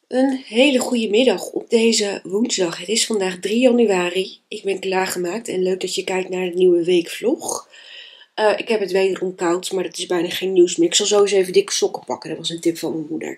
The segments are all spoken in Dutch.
Een hele goede middag op deze woensdag. Het is vandaag 3 januari. Ik ben klaargemaakt en leuk dat je kijkt naar de nieuwe weekvlog. Ik heb het wederom koud, maar dat is bijna geen nieuws meer. Ik zal zo eens even dikke sokken pakken. Dat was een tip van mijn moeder.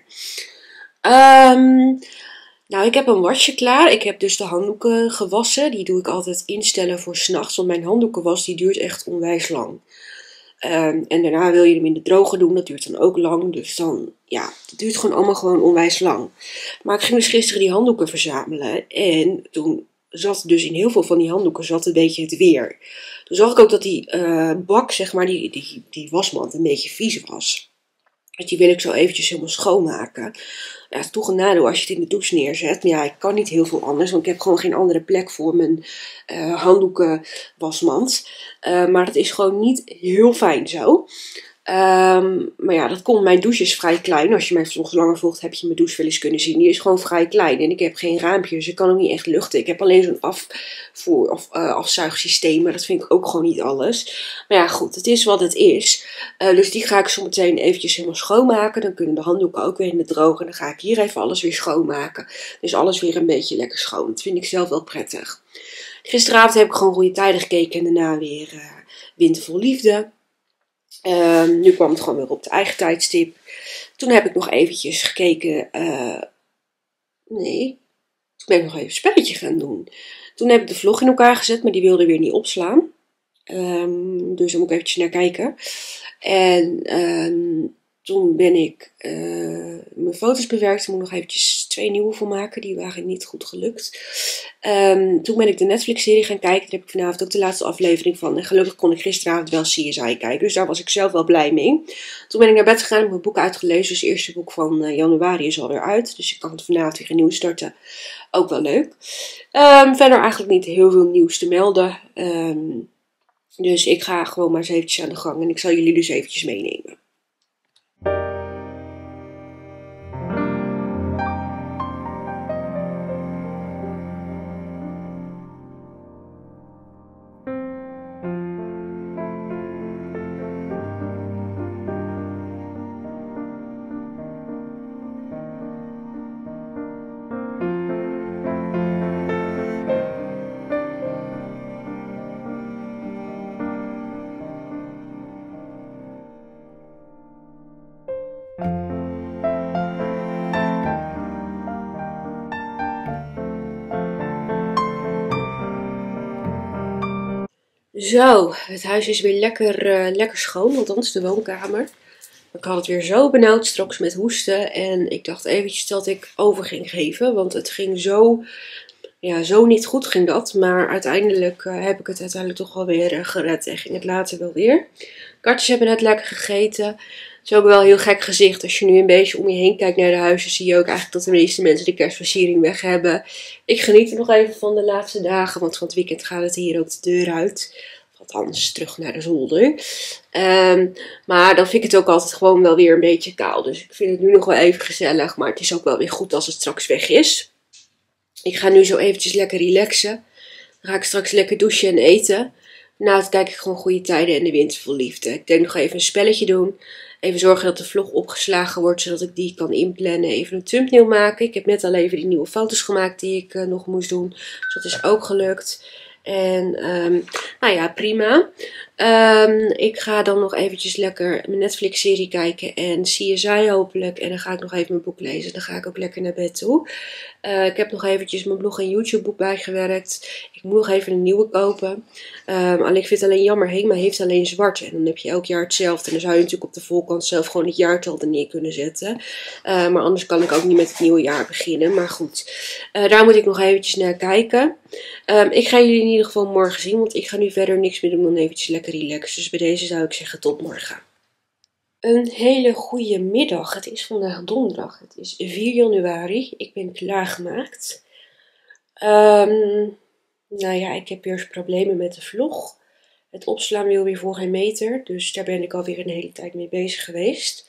Nou, ik heb een wasje klaar. Ik heb dus de handdoeken gewassen. Die doe ik altijd instellen voor 's nachts, want mijn handdoekenwas die duurt echt onwijs lang. En daarna wil je hem in de droger doen, dat duurt dan ook lang. Dus dan, ja, het duurt gewoon onwijs lang. Maar ik ging dus gisteren die handdoeken verzamelen. En toen zat dus in heel veel van die handdoeken zat een beetje het weer. Toen zag ik ook dat die bak, zeg maar, die wasmand een beetje vies was. Dus die wil ik zo eventjes helemaal schoonmaken. Ja, het is toch een nadeel als je het in de douche neerzet. Maar ja, ik kan niet heel veel anders, want ik heb gewoon geen andere plek voor mijn handdoekenwasmand. Maar dat is gewoon niet heel fijn zo. Maar ja, dat komt. Mijn douche is vrij klein. Als je mij nog langer volgt, heb je mijn douche wel eens kunnen zien. Die is gewoon vrij klein. En ik heb geen raampje, dus ik kan ook niet echt luchten. Ik heb alleen zo'n afzuigsysteem. Maar dat vind ik ook gewoon niet alles. Maar ja, goed. Het is wat het is. Dus die ga ik zo meteen eventjes helemaal schoonmaken. Dan kunnen de handdoeken ook weer in de droger. En dan ga ik hier even alles weer schoonmaken. Dus alles weer een beetje lekker schoon. Dat vind ik zelf wel prettig. Gisteravond heb ik gewoon goede tijden gekeken. En daarna weer Winter vol Liefde. Nu kwam het gewoon weer op de eigen tijdstip. Toen heb ik nog eventjes gekeken. Toen ben ik nog even een spelletje gaan doen. Toen heb ik de vlog in elkaar gezet, maar die wilde weer niet opslaan. Dus daar moet ik eventjes naar kijken. En toen ben ik mijn foto's bewerkt. Ik moet nog eventjes 2 nieuwe van maken. Die waren niet goed gelukt. Toen ben ik de Netflix-serie gaan kijken. Daar heb ik vanavond ook de laatste aflevering van. En gelukkig kon ik gisteravond wel CSI kijken. Dus daar was ik zelf wel blij mee. Toen ben ik naar bed gegaan. Heb ik mijn boek uitgelezen. Dus het eerste boek van januari is alweer uit. Dus ik kan het vanavond weer nieuw starten. Ook wel leuk. Verder eigenlijk niet heel veel nieuws te melden. Dus ik ga gewoon maar eens eventjes aan de gang. En ik zal jullie dus eventjes meenemen. Zo, het huis is weer lekker schoon, althans de woonkamer. Ik had het weer zo benauwd straks met hoesten en ik dacht eventjes dat ik over ging geven, want het ging zo niet goed ging dat. Maar uiteindelijk heb ik het toch wel weer gered en ging het later wel weer. Katjes hebben net lekker gegeten. Het is ook wel een heel gek gezicht. Als je nu een beetje om je heen kijkt naar de huizen, zie je ook eigenlijk dat de meeste mensen de kerstversiering weg hebben. Ik geniet er nog even van de laatste dagen, want van het weekend gaat het hier ook de deur uit. Althans, terug naar de zolder. Maar dan vind ik het ook altijd gewoon wel weer een beetje kaal. Dus ik vind het nu nog wel even gezellig. Maar het is ook wel weer goed als het straks weg is. Ik ga nu zo eventjes lekker relaxen. Dan ga ik straks lekker douchen en eten. Daarna kijk ik gewoon goede tijden en de Winter vol Liefde. Ik denk nog even een spelletje doen. Even zorgen dat de vlog opgeslagen wordt, zodat ik die kan inplannen. Even een thumbnail maken. Ik heb net al even die nieuwe foto's gemaakt die ik nog moest doen. Dus dat is ook gelukt. En nou ja, prima. Ik ga dan nog eventjes lekker mijn Netflix-serie kijken en CSI hopelijk. En dan ga ik nog even mijn boek lezen. Dan ga ik ook lekker naar bed toe. Ik heb nog eventjes mijn blog en YouTube boek bijgewerkt. Ik moet nog even een nieuwe kopen. Ik vind het alleen jammer, Hema heeft alleen zwart. En dan heb je elk jaar hetzelfde. En dan zou je natuurlijk op de voorkant zelf gewoon het jaartal er neer kunnen zetten. Maar anders kan ik ook niet met het nieuwe jaar beginnen. Maar goed, daar moet ik nog eventjes naar kijken. Ik ga jullie in ieder geval morgen zien, want ik ga nu verder niks meer doen dan eventjes lekker relaxen. Dus bij deze zou ik zeggen tot morgen. Een hele goede middag. Het is vandaag donderdag. Het is 4 januari. Ik ben klaargemaakt. Nou ja, ik heb weer eens problemen met de vlog. Het opslaan wil weer voor geen meter. Dus daar ben ik alweer een hele tijd mee bezig geweest.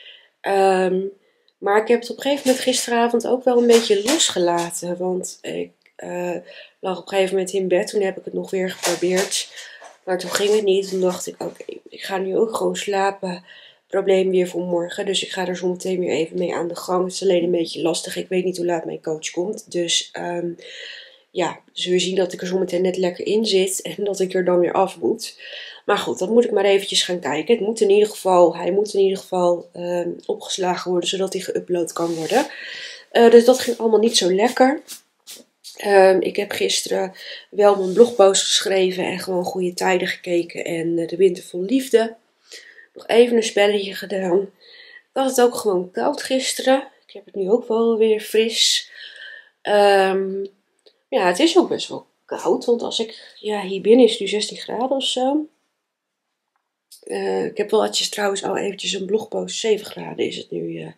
Maar ik heb het op een gegeven moment gisteravond ook wel een beetje losgelaten. Want ik lag op een gegeven moment in bed. Toen heb ik het nog weer geprobeerd. Maar toen ging het niet. Toen dacht ik, oké, ik ga nu ook gewoon slapen. probleem weer voor morgen. Dus ik ga er zo meteen weer even mee aan de gang. Het is alleen een beetje lastig. Ik weet niet hoe laat mijn coach komt. Dus ja, zul je zien dat ik er zo meteen net lekker in zit. En dat ik er dan weer af moet. Maar goed, dat moet ik maar eventjes gaan kijken. Hij moet in ieder geval opgeslagen worden, zodat hij geüpload kan worden. Dus dat ging allemaal niet zo lekker. Ik heb gisteren wel mijn blogpost geschreven en gewoon goede tijden gekeken. En de winter vol liefde. Nog even een spelletje gedaan. Ik had het ook gewoon koud gisteren. Ik heb het nu ook wel weer fris. Ja, het is ook best wel koud. Want als ik, hier binnen is het nu 16 graden of zo. Ik heb wel trouwens al eventjes een blogpost. 7 graden is het nu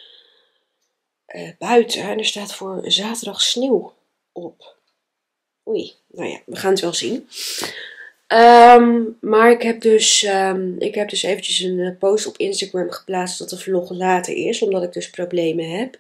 buiten. En er staat voor zaterdag sneeuw op. Oei, nou ja, we gaan het wel zien. Maar ik heb dus eventjes een post op Instagram geplaatst dat de vlog later is. Omdat ik dus problemen heb.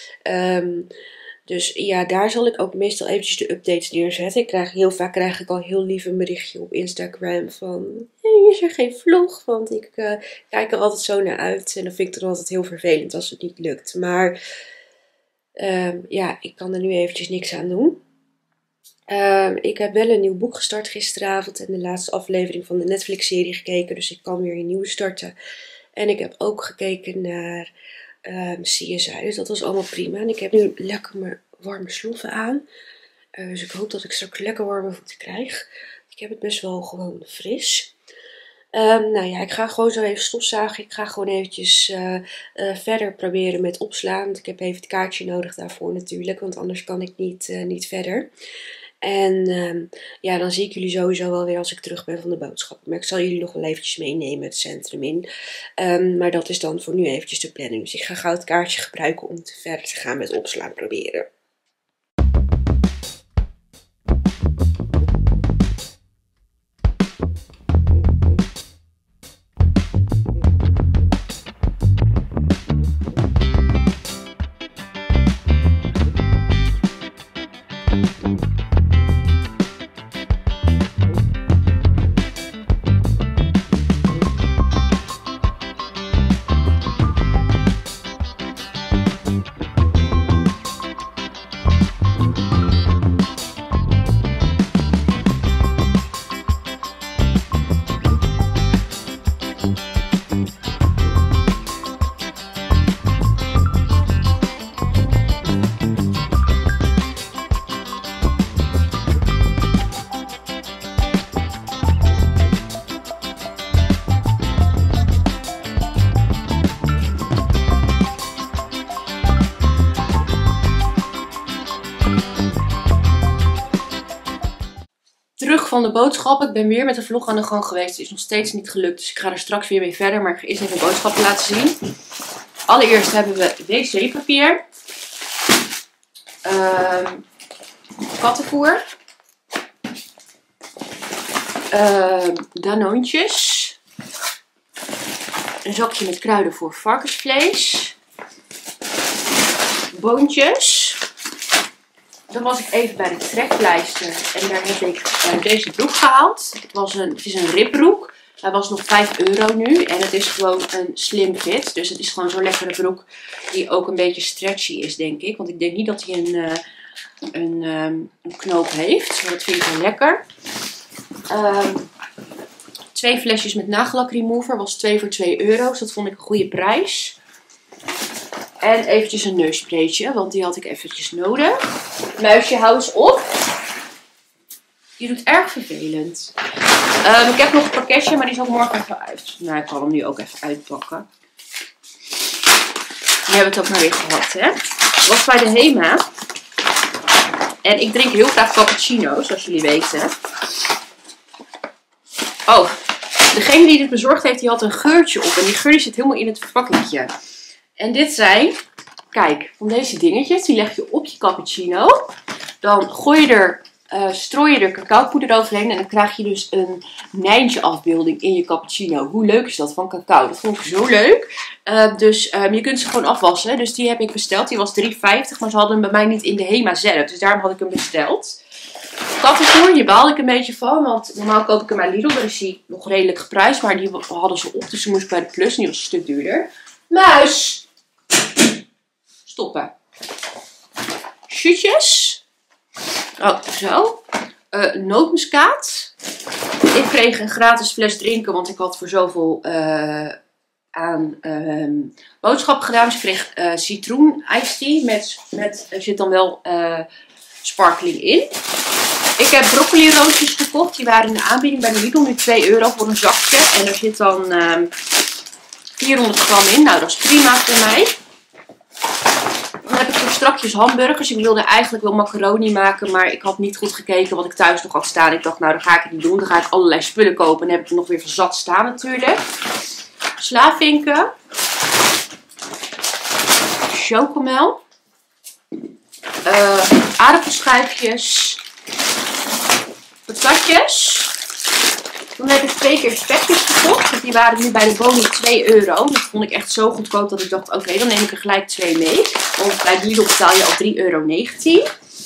Dus ja, daar zal ik ook meestal eventjes de updates neerzetten. Heel vaak krijg ik al heel lief een berichtje op Instagram van... Hey, is er geen vlog? Want ik kijk er altijd zo naar uit. En dan vind ik het altijd heel vervelend als het niet lukt. Maar ja, ik kan er nu eventjes niks aan doen. Ik heb wel een nieuw boek gestart gisteravond. En de laatste aflevering van de Netflix-serie gekeken. Dus ik kan weer een nieuwe starten. En ik heb ook gekeken naar... CSI, dus dat was allemaal prima. En ik heb nu lekker mijn warme sloffen aan. Dus ik hoop dat ik straks lekker warme voeten krijg. Ik heb het best wel gewoon fris. Nou ja, ik ga gewoon zo even stofzuigen. Ik ga gewoon eventjes verder proberen met opslaan. Want ik heb even het kaartje nodig daarvoor natuurlijk. Want anders kan ik niet verder. En ja, dan zie ik jullie sowieso wel weer als ik terug ben van de boodschappen. Maar ik zal jullie nog wel eventjes meenemen het centrum in. Maar dat is dan voor nu eventjes de planning. Dus ik ga gauw het kaartje gebruiken om verder te gaan met opslaan proberen. Terug van de boodschappen. Ik ben weer met de vlog aan de gang geweest. Het is nog steeds niet gelukt. Dus ik ga er straks weer mee verder. Maar ik ga eerst even de boodschappen laten zien. Allereerst hebben we wc-papier. Kattenvoer. Danoontjes. Een zakje met kruiden voor varkensvlees. Boontjes. Dan was ik even bij de trekpleister en daar heb ik deze broek gehaald. Het is een ribbroek. Hij was nog 5 euro nu en het is gewoon een slim fit. Dus het is gewoon zo'n lekkere broek die ook een beetje stretchy is, denk ik. Want ik denk niet dat hij een knoop heeft. Maar dat vind ik wel lekker. 2 flesjes met nagellak remover. Was 2 voor 2 euro. Dus dat vond ik een goede prijs. En eventjes een neusspreetje, want die had ik eventjes nodig. Muisje, hou eens op. Je doet erg vervelend. Ik heb nog een pakketje, maar die zal morgen even uit. Nou, ik kan hem nu ook even uitpakken. Die hebben het ook maar weer gehad, hè. Ik was bij de HEMA. En ik drink heel graag cappuccino's, zoals jullie weten. Oh, degene die dit bezorgd heeft, die had een geurtje op. En die geur die zit helemaal in het verpakkingje. En dit zijn, kijk, van deze dingetjes. Die leg je op je cappuccino. Dan strooi je er cacaopoeder overheen. En dan krijg je dus een Nijntje afbeelding in je cappuccino. Hoe leuk is dat van cacao? Dat vond ik zo leuk. Dus je kunt ze gewoon afwassen. Dus die heb ik besteld. Die was €3,50. Maar ze hadden hem bij mij niet in de HEMA zelf. Dus daarom had ik hem besteld. stappenvoer. Hier baalde ik een beetje van. Want normaal koop ik hem bij Lidl. Daar is hij nog redelijk geprijsd. Maar die hadden ze op. Dus toen moest ik bij de Plus. En die was een stuk duurder. Muis! Stoppen. Shootjes. Oh, zo. Nootmuskaat. Ik kreeg een gratis fles drinken. Want ik had voor zoveel aan boodschappen gedaan. Dus ik kreeg citroen iced tea. Er zit dan wel sparkling in. Ik heb broccoli roodjes gekocht. Die waren in de aanbieding bij de Lidl. Nu €2 voor een zakje. En er zit dan 400 gram in. Nou, dat is prima voor mij. Dan heb ik voor strakjes hamburgers. Ik wilde eigenlijk wel macaroni maken. Maar ik had niet goed gekeken wat ik thuis nog had staan. Ik dacht, nou, dan ga ik het niet doen. Dan ga ik allerlei spullen kopen. En dan heb ik er nog weer van zat staan natuurlijk. Slavinken. Chocomel. Aardappelschijfjes. Patatjes. Dan heb ik 2 keer spekjes gekocht. Want die waren nu bij de Boni €2. Dat vond ik echt zo goedkoop dat ik dacht, oké, dan neem ik er gelijk 2 mee. Want bij Lidl betaal je al €3,19.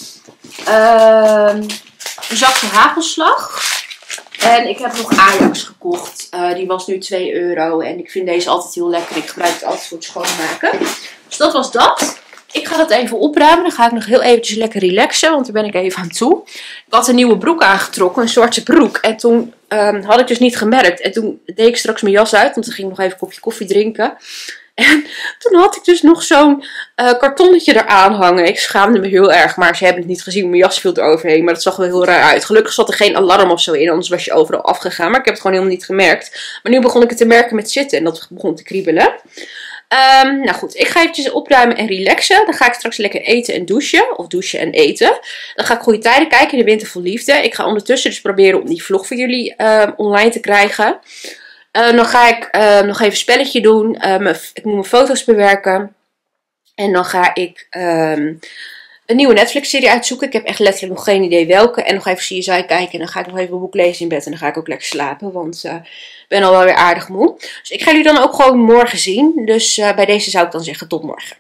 Een zakje hagelslag. En ik heb nog Ajax gekocht. Die was nu €2. En ik vind deze altijd heel lekker. Ik gebruik het altijd voor het schoonmaken. Dus dat was dat. Ik ga dat even opruimen. Dan ga ik nog heel eventjes lekker relaxen. Want daar ben ik even aan toe. Ik had een nieuwe broek aangetrokken. Een zwarte broek. En toen had ik dus niet gemerkt. En toen deed ik straks mijn jas uit. Want toen ging ik nog even een kopje koffie drinken. En toen had ik dus nog zo'n kartonnetje eraan hangen. Ik schaamde me heel erg. Maar ze hebben het niet gezien. Mijn jas viel eroverheen. Maar dat zag er wel heel raar uit. Gelukkig zat er geen alarm of zo in. Anders was je overal afgegaan. Maar ik heb het gewoon helemaal niet gemerkt. Maar nu begon ik het te merken met zitten. En dat begon te kriebelen. Nou goed, ik ga eventjes opruimen en relaxen. Dan ga ik straks lekker eten en douchen. Of douchen en eten. Dan ga ik Goede Tijden kijken in de Winter Vol Liefde. Ik ga ondertussen dus proberen om die vlog voor jullie online te krijgen. Dan ga ik nog even een spelletje doen. Ik moet mijn foto's bewerken. En dan ga ik een nieuwe Netflix-serie uitzoeken. Ik heb echt letterlijk nog geen idee welke. En nog even CSI kijken. En dan ga ik nog even een boek lezen in bed. En dan ga ik ook lekker slapen. Want ik ben al wel weer aardig moe. Dus ik ga jullie dan ook gewoon morgen zien. Dus bij deze zou ik dan zeggen tot morgen.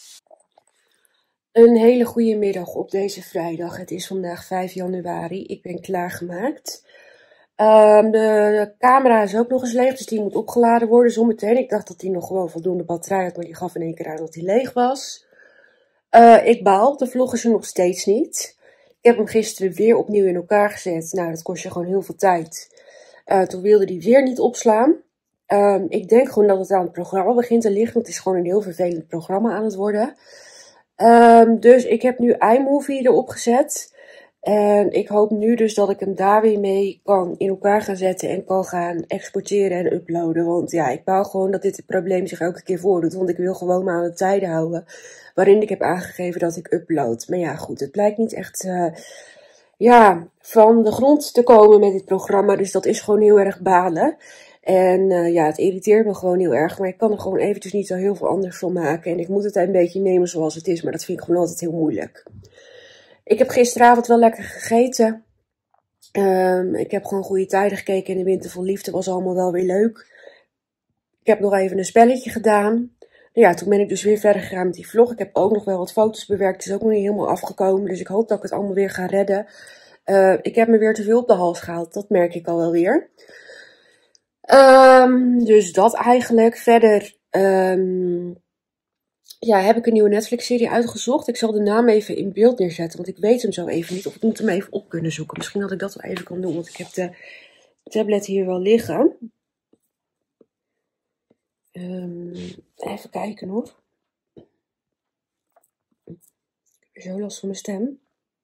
Een hele goede middag op deze vrijdag. Het is vandaag 5 januari. Ik ben klaargemaakt. De camera is ook nog eens leeg. Dus die moet opgeladen worden zometeen. Ik dacht dat die nog gewoon voldoende batterij had. Maar die gaf in één keer aan dat die leeg was. Ik baal, de vlog is er nog steeds niet. Ik heb hem gisteren weer opnieuw in elkaar gezet. Nou, dat kost je gewoon heel veel tijd. Toen wilde die weer niet opslaan. Ik denk gewoon dat het aan het programma begint te liggen. Want het is gewoon een heel vervelend programma aan het worden. Dus ik heb nu iMovie erop gezet. En ik hoop nu dus dat ik hem daar weer mee kan in elkaar gaan zetten. En kan gaan exporteren en uploaden. Want ja, ik wou gewoon dat dit probleem zich elke keer voordoet. Want ik wil gewoon maar aan de tijden houden. Waarin ik heb aangegeven dat ik upload. Maar ja, goed, het blijkt niet echt van de grond te komen met dit programma. Dus dat is gewoon heel erg balen. En ja, het irriteert me gewoon heel erg. Maar ik kan er gewoon eventjes niet zo heel veel anders van maken. En ik moet het een beetje nemen zoals het is. Maar dat vind ik gewoon altijd heel moeilijk. Ik heb gisteravond wel lekker gegeten. Ik heb gewoon Goede Tijden gekeken. En de Winter Vol Liefde was allemaal wel weer leuk. Ik heb nog even een spelletje gedaan. Ja, toen ben ik dus weer verder gegaan met die vlog. Ik heb ook nog wel wat foto's bewerkt. Het is ook nog niet helemaal afgekomen. Dus ik hoop dat ik het allemaal weer ga redden. Ik heb me weer te veel op de hals gehaald. Dat merk ik al wel weer. Dus dat eigenlijk. Verder heb ik een nieuwe Netflix-serie uitgezocht. Ik zal de naam even in beeld neerzetten. Want ik weet hem zo even niet. Of ik moet hem even op kunnen zoeken. Misschien dat ik dat wel even kan doen. Want ik heb de tablet hier wel liggen. Even kijken hoor. Ik heb zo last van mijn stem.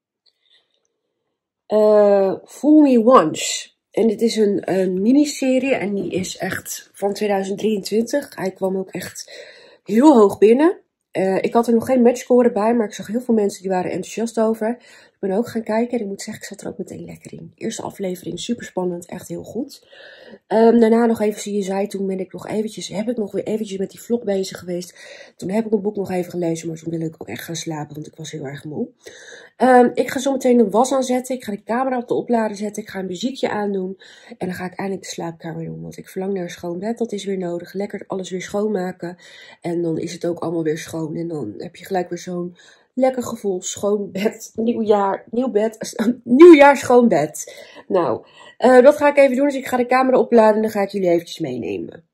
Fool Me Once. En dit is een miniserie. En die is echt van 2023. Hij kwam ook echt heel hoog binnen. Ik had er nog geen matchscore bij. Maar ik zag heel veel mensen die waren enthousiast over. Ik ben ook gaan kijken. En ik moet zeggen, ik zat er ook meteen lekker in. Eerste aflevering, super spannend. Echt heel goed. Daarna nog even CSI. Toen heb ik nog weer eventjes met die vlog bezig geweest. Toen heb ik mijn boek nog even gelezen. Maar toen wilde ik ook echt gaan slapen. Want ik was heel erg moe. Ik ga zo meteen de was aanzetten. Ik ga de camera op de oplader zetten. Ik ga een muziekje aandoen. En dan ga ik eindelijk de slaapkamer doen. Want ik verlang naar een schoon bed. Dat is weer nodig. Lekker alles weer schoonmaken. En dan is het ook allemaal weer schoon. En dan heb je gelijk weer zo'n Lekker gevoel, schoon bed, nieuwjaar, schoon bed. Nou, dat ga ik even doen. Dus ik ga de camera opladen en dan ga ik jullie eventjes meenemen.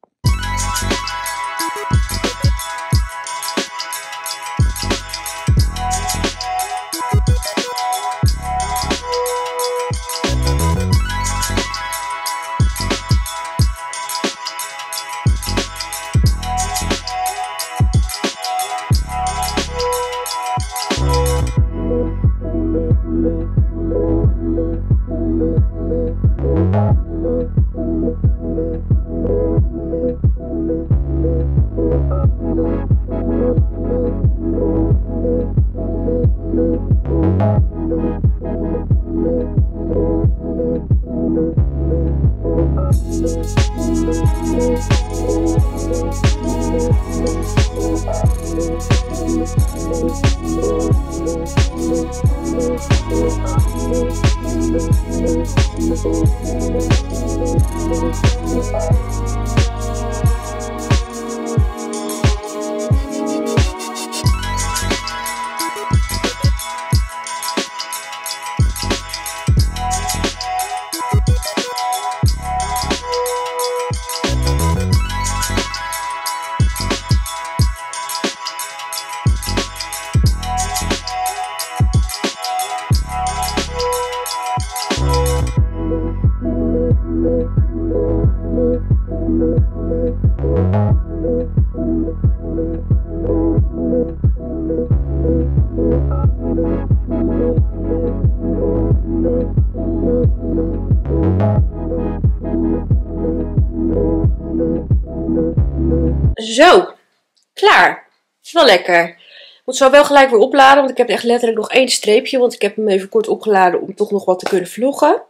Zo, klaar. Is wel lekker. Ik moet zo wel gelijk weer opladen, want ik heb echt letterlijk nog 1 streepje. Want ik heb hem even kort opgeladen om toch nog wat te kunnen vloggen.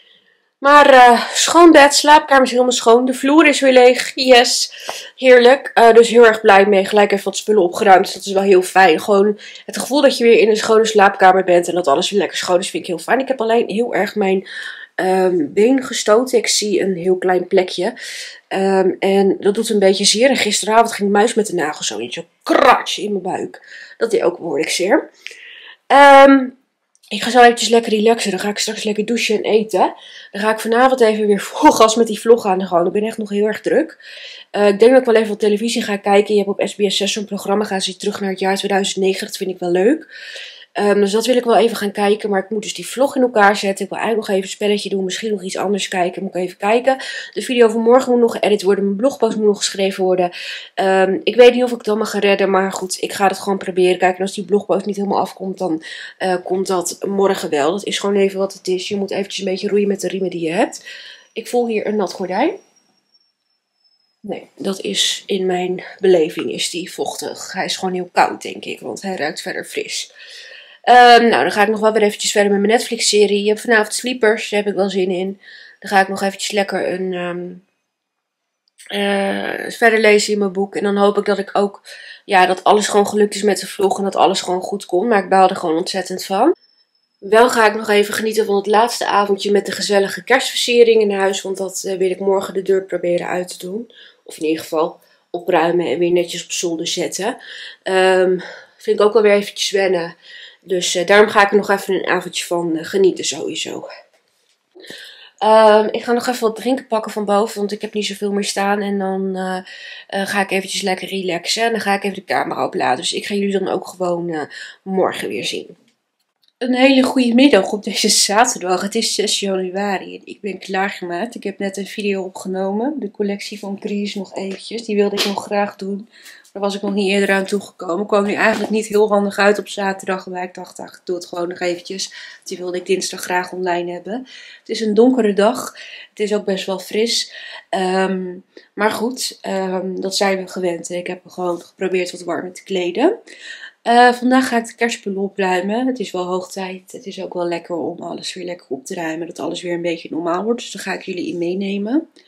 Maar schoon bed, slaapkamer is helemaal schoon. De vloer is weer leeg. Yes, heerlijk. Dus heel erg blij mee. Gelijk even wat spullen opgeruimd. Dus dat is wel heel fijn. Gewoon het gevoel dat je weer in een schone slaapkamer bent. En dat alles weer lekker schoon is, vind ik heel fijn. Ik heb alleen heel erg mijn been gestoten. Ik zie een heel klein plekje. En dat doet een beetje zeer. En gisteravond ging de muis met de nagel zo in. Zo kratsch in mijn buik. Dat deed ook behoorlijk zeer. Ik ga zo eventjes lekker relaxen. Dan ga ik straks lekker douchen en eten. Dan ga ik vanavond even weer vol gas met die vlog aan de gang. Ik ben echt nog heel erg druk. Ik denk dat ik wel even wat televisie ga kijken. Je hebt op SBS 6 zo'n programma. Gaan ze terug naar het jaar 2009. Dat vind ik wel leuk. Dus dat wil ik wel even gaan kijken. Maar ik moet dus die vlog in elkaar zetten. Ik wil eigenlijk nog even een spelletje doen. Misschien nog iets anders kijken. Moet ik even kijken. De video van morgen moet nog geëdit worden. Mijn blogpost moet nog geschreven worden. Ik weet niet of ik het allemaal ga redden. Maar goed, ik ga het gewoon proberen. Kijk, en als die blogpost niet helemaal afkomt, dan komt dat morgen wel. Dat is gewoon even wat het is. Je moet eventjes een beetje roeien met de riemen die je hebt. Ik voel hier een nat gordijn. Nee, dat is in mijn beleving is die vochtig. Hij is gewoon heel koud, denk ik. Want hij ruikt verder fris. Nou, dan ga ik nog wel weer eventjes verder met mijn Netflix-serie. Je hebt vanavond Sleepers, daar heb ik wel zin in. Dan ga ik nog eventjes lekker verder lezen in mijn boek. En dan hoop ik dat ik ook, ja, dat alles gewoon gelukt is met de vlog. En dat alles gewoon goed komt. Maar ik baal er gewoon ontzettend van. Wel ga ik nog even genieten van het laatste avondje met de gezellige kerstversiering in huis. Want dat wil ik morgen de deur proberen uit te doen. Of in ieder geval opruimen en weer netjes op zolder zetten. Vind ik ook wel weer eventjes wennen. Dus daarom ga ik er nog even een avondje van genieten sowieso. Ik ga nog even wat drinken pakken van boven, want ik heb niet zoveel meer staan. En dan ga ik eventjes lekker relaxen en dan ga ik even de camera opladen. Dus ik ga jullie dan ook gewoon morgen weer zien. Een hele goede middag op deze zaterdag. Het is 6 januari en ik ben klaargemaakt. Ik heb net een video opgenomen. De collectie van Gries nog eventjes. Die wilde ik nog graag doen. Daar was ik nog niet eerder aan toegekomen. Kwam nu eigenlijk niet heel handig uit op zaterdag. Maar ik dacht, ach, ik doe het gewoon nog eventjes. Die wilde ik dinsdag graag online hebben. Het is een donkere dag. Het is ook best wel fris. Maar goed, dat zijn we gewend. Ik heb gewoon geprobeerd wat warmer te kleden. Vandaag ga ik de kerstspullen opruimen. Het is wel hoog tijd. Het is ook wel lekker om alles weer lekker op te ruimen. Dat alles weer een beetje normaal wordt. Dus daar ga ik jullie in meenemen.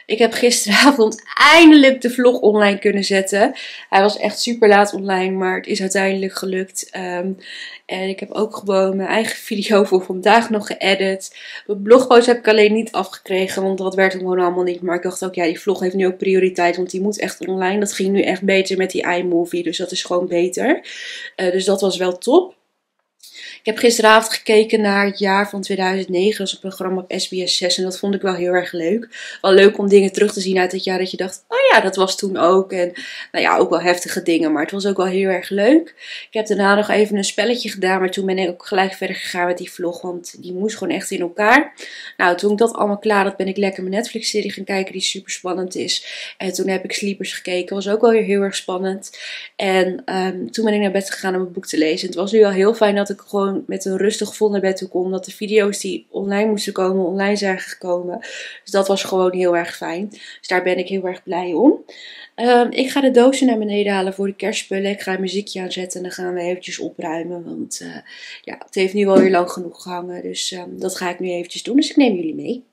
Ik heb gisteravond eindelijk de vlog online kunnen zetten. Hij was echt super laat online, maar het is uiteindelijk gelukt. En ik heb ook gewoon mijn eigen video voor vandaag nog geëdit. Mijn blogpost heb ik alleen niet afgekregen, want dat werd gewoon allemaal niet. Maar ik dacht ook, ja, die vlog heeft nu ook prioriteit, want die moet echt online. Dat ging nu echt beter met die iMovie, dus dat is gewoon beter. Dus dat was wel top. Ik heb gisteravond gekeken naar Het Jaar van 2009. Dat was een programma op SBS 6 en dat vond ik wel heel erg leuk. Wel leuk om dingen terug te zien uit het jaar dat je dacht, oh ja, dat was toen ook. En nou ja, ook wel heftige dingen, maar het was ook wel heel erg leuk. Ik heb daarna nog even een spelletje gedaan, maar toen ben ik ook gelijk verder gegaan met die vlog, want die moest gewoon echt in elkaar. Nou, toen ik dat allemaal klaar had, ben ik lekker mijn Netflix-serie gaan kijken die super spannend is. En toen heb ik Sleepers gekeken, was ook wel weer heel erg spannend. En toen ben ik naar bed gegaan om een boek te lezen. Het was nu al heel fijn dat ik gewoon met een rustig gevoel naar bed toe kon. Dat de video's die online moesten komen, online zijn gekomen. Dus dat was gewoon heel erg fijn. Dus daar ben ik heel erg blij om. Ik ga de dozen naar beneden halen voor de kerstspullen. Ik ga een muziekje aanzetten en dan gaan we eventjes opruimen. Want ja, het heeft nu wel weer lang genoeg gehangen. Dus dat ga ik nu eventjes doen. Dus ik neem jullie mee.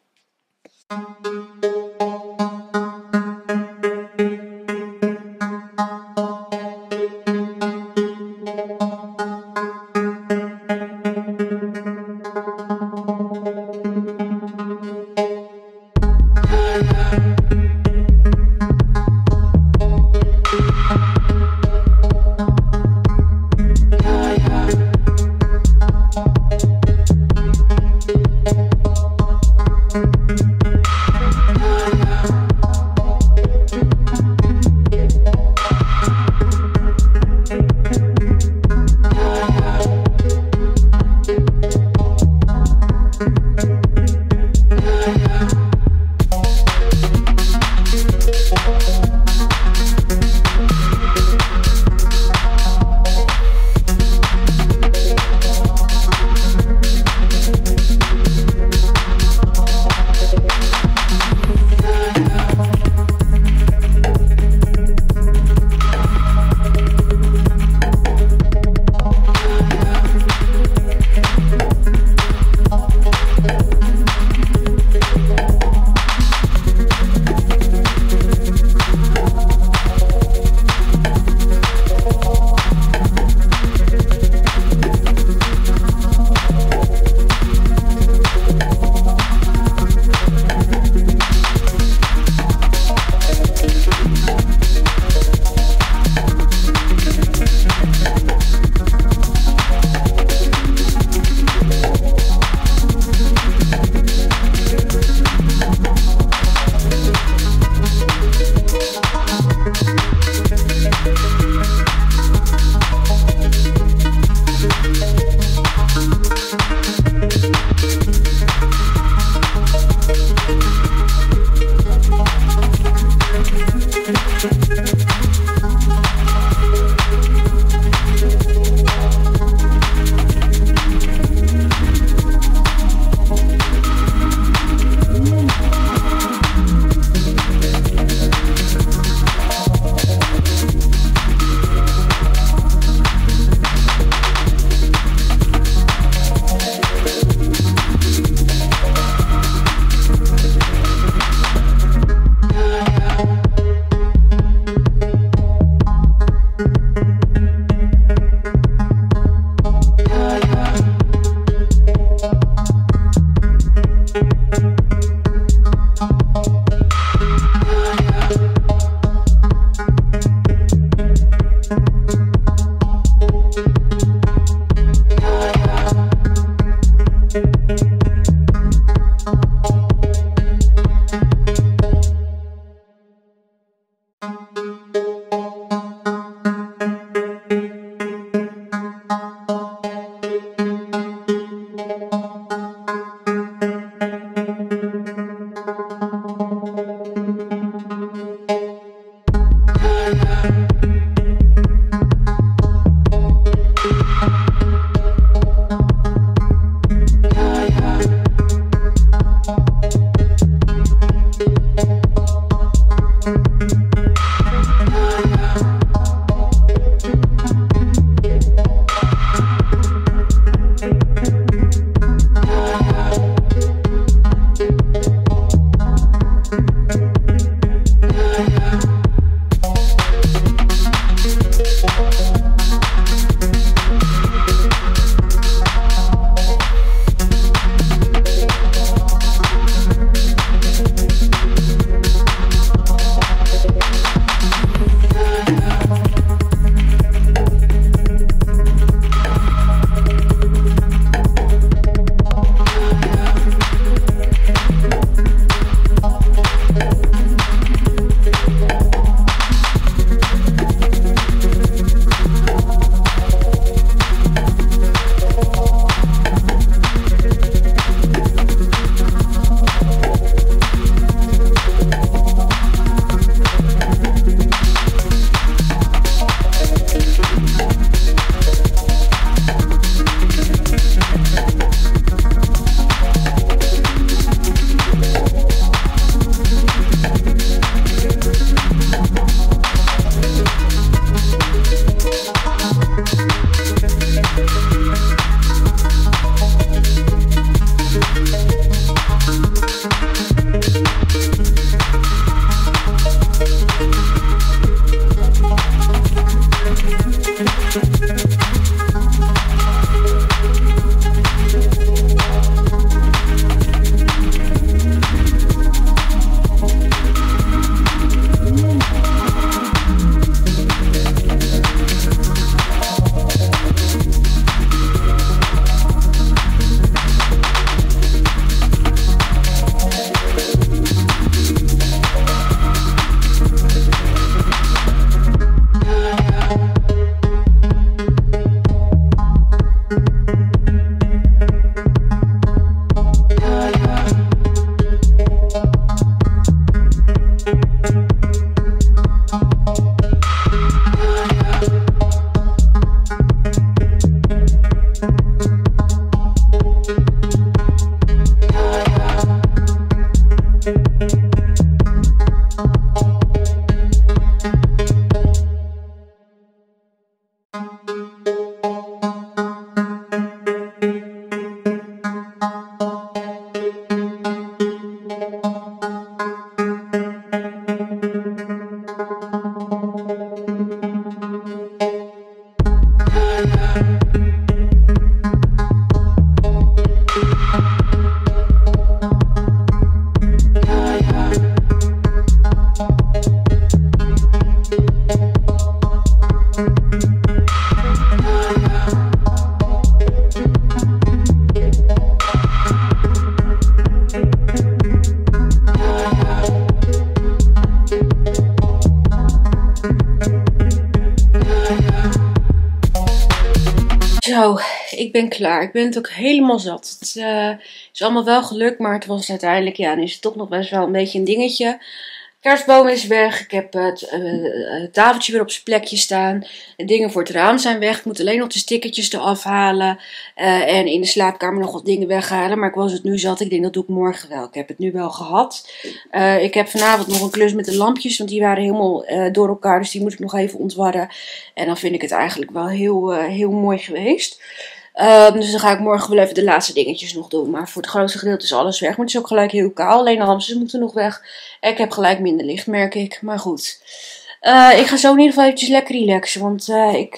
Zo, ik ben klaar. Ik ben het ook helemaal zat. Het is allemaal wel gelukt, maar het was uiteindelijk, ja, dan is het toch nog best wel een beetje een dingetje. Kerstboom is weg. Ik heb het tafeltje weer op zijn plekje staan. De dingen voor het raam zijn weg. Ik moet alleen nog de stickertjes eraf halen. En in de slaapkamer nog wat dingen weghalen. Maar ik was het nu zat. Ik denk dat doe ik morgen wel. Ik heb het nu wel gehad. Ik heb vanavond nog een klus met de lampjes. Want die waren helemaal door elkaar. Dus die moet ik nog even ontwarren. En dan vind ik het eigenlijk wel heel mooi geweest. Dus dan ga ik morgen wel even de laatste dingetjes nog doen. Maar voor het grootste gedeelte is alles weg. Maar het is ook gelijk heel kaal. Alleen de hamsters moeten nog weg. En ik heb gelijk minder licht, merk ik. Maar goed. Ik ga zo in ieder geval eventjes lekker relaxen. Want ik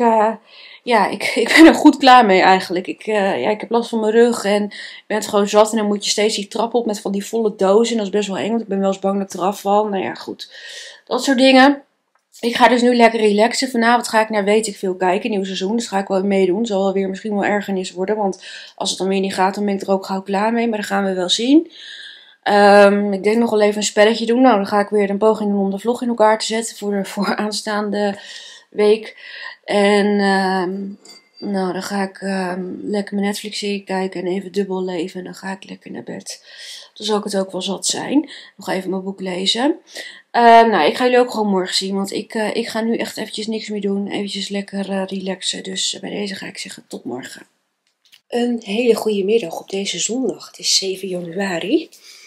ben er goed klaar mee eigenlijk. Ik heb last van mijn rug. En ik ben het gewoon zat. En dan moet je steeds die trap op met van die volle dozen. En dat is best wel eng. Want ik ben wel eens bang dat ik eraf val. Nou ja, goed. Dat soort dingen. Ik ga dus nu lekker relaxen. Vanavond ga ik naar Weet ik Veel kijken, nieuw seizoen. Dus ga ik wel meedoen. Zal wel weer misschien wel ergernis worden. Want als het dan weer niet gaat, dan ben ik er ook gauw klaar mee. Maar dat gaan we wel zien. Ik denk nog wel even een spelletje doen. Nou, dan ga ik weer een poging doen om de vlog in elkaar te zetten voor aanstaande week. En nou, dan ga ik lekker mijn Netflix-serie kijken en even dubbel leven. En dan ga ik lekker naar bed. Dan zal ik het ook wel zat zijn. Nog even mijn boek lezen. Nou, ik ga jullie ook gewoon morgen zien. Want ik ga nu echt eventjes niks meer doen. Eventjes lekker relaxen. Dus bij deze ga ik zeggen tot morgen. Een hele goede middag op deze zondag. Het is 7 januari.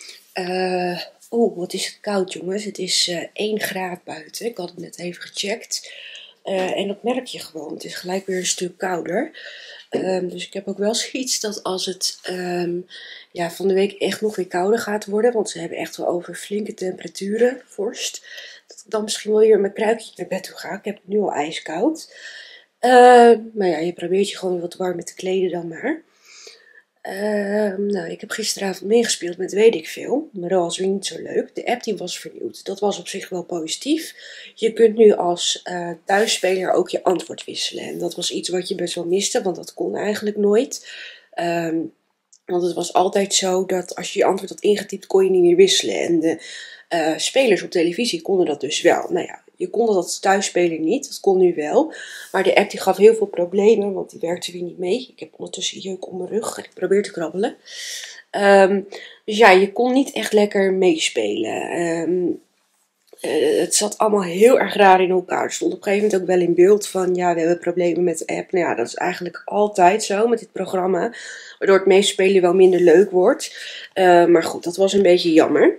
Wat is het koud, jongens. Het is 1 graad buiten. Ik had het net even gecheckt. En dat merk je gewoon. Het is gelijk weer een stuk kouder. Dus ik heb ook wel zoiets dat als het van de week echt nog weer kouder gaat worden. Want ze hebben echt wel over flinke temperaturen, vorst. Dat ik dan misschien wel weer met mijn pruikje naar bed toe ga. Ik heb het nu al ijskoud. Maar ja, je probeert je gewoon wat warmer te kleden dan maar. Nou, ik heb gisteravond meegespeeld met Weet ik Veel. Maar dat was weer niet zo leuk. De app die was vernieuwd. Dat was op zich wel positief. Je kunt nu als thuisspeler ook je antwoord wisselen. En dat was iets wat je best wel miste, want dat kon eigenlijk nooit. Want het was altijd zo dat als je je antwoord had ingetypt, kon je niet meer wisselen. En de spelers op televisie konden dat dus wel. Nou ja, je kon dat als thuisspeler niet. Dat kon nu wel. Maar de app die gaf heel veel problemen, want die werkte weer niet mee. Ik heb ondertussen jeuk om mijn rug en ik probeer te krabbelen. Dus ja, je kon niet echt lekker meespelen. Het zat allemaal heel erg raar in elkaar. Er stond op een gegeven moment ook wel in beeld van, ja, we hebben problemen met de app. Nou ja, dat is eigenlijk altijd zo met dit programma. Waardoor het meespelen wel minder leuk wordt. Maar goed, dat was een beetje jammer.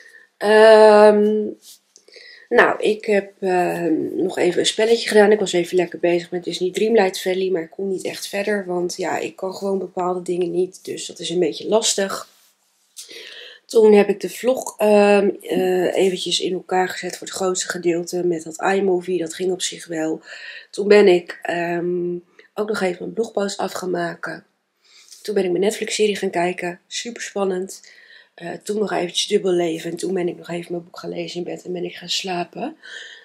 Nou, ik heb nog even een spelletje gedaan. Ik was even lekker bezig met Disney Dreamlight Valley. Maar ik kon niet echt verder. Want ja, ik kan gewoon bepaalde dingen niet. Dus dat is een beetje lastig. Toen heb ik de vlog eventjes in elkaar gezet voor het grootste gedeelte. Met dat iMovie. Dat ging op zich wel. Toen ben ik ook nog even mijn blogpost af gaan maken. Toen ben ik mijn Netflix-serie gaan kijken. Super spannend. Toen nog eventjes dubbel leven. En toen ben ik nog even mijn boek gaan lezen in bed. En ben ik gaan slapen.